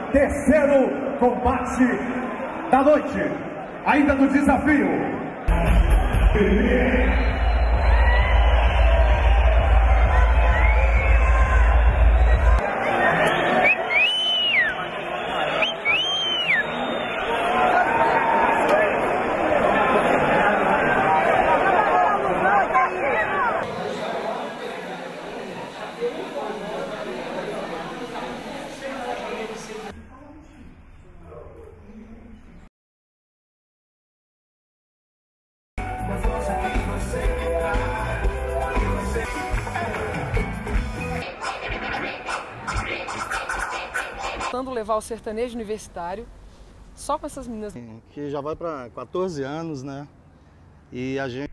terceiro combate da noite, ainda do desafio. Tentando levar o sertanejo universitário só com essas meninas. Que já vai para 14 anos, né? E a gente